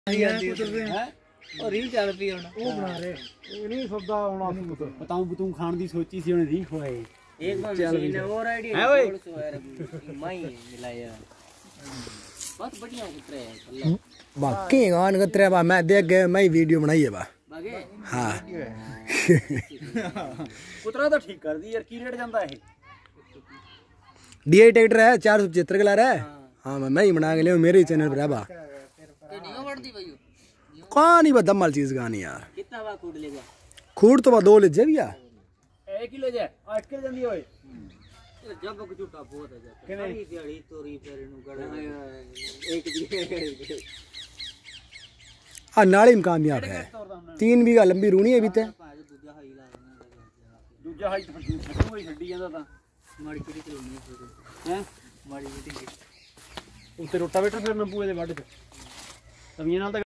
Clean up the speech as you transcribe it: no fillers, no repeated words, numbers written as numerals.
reel चल P हुण ओ बना रहे ए नहीं सौदा होना बताऊं बतूं खान दी सोची सी उन्हें री खुआए एक बार मशीन और आईडी है ओए माई मिलाया बहुत बढ़िया उतरे है बाकी गान कतरे बा मैं देख गए मैं वीडियो बनाई है बा हां उतरा तो ठीक कर दी यार की रेट जांदा है डीआई ट्रैक्टर है 475 का ला रहा है हां मैं ही बना के ले मेरे चैनल पर है बा कौन ही बदम वाली चीज गानी यार कितना बा कूड़ लेगा खूड़ तो बा 2 ले जे भैया 1 किलो जे 8 किलो जंदी ओए जब को झूठा बहुत है कितनी दिहाड़ी तोरी फेरे नु गड़ एक दी आ नाली में कामयाब है 3 बीघा लंबी रूनी है बीते दूजा हाई तो छड्डू ही छड्डी ਜਾਂਦਾ ਤਾਂ ਮਾੜੀ ਕਿਹੜੀ ਚਲਾਉਣੀ ਹੈ ਮਾੜੀ ਜਿਹੀ ਉੱਤੇ ਰੋਟਾਵੇਟਰ ਫਿਰ ਨੰਬੂਏ ਦੇ ਵੱਢ ਚ ਤਵੀਆਂ ਨਾਲ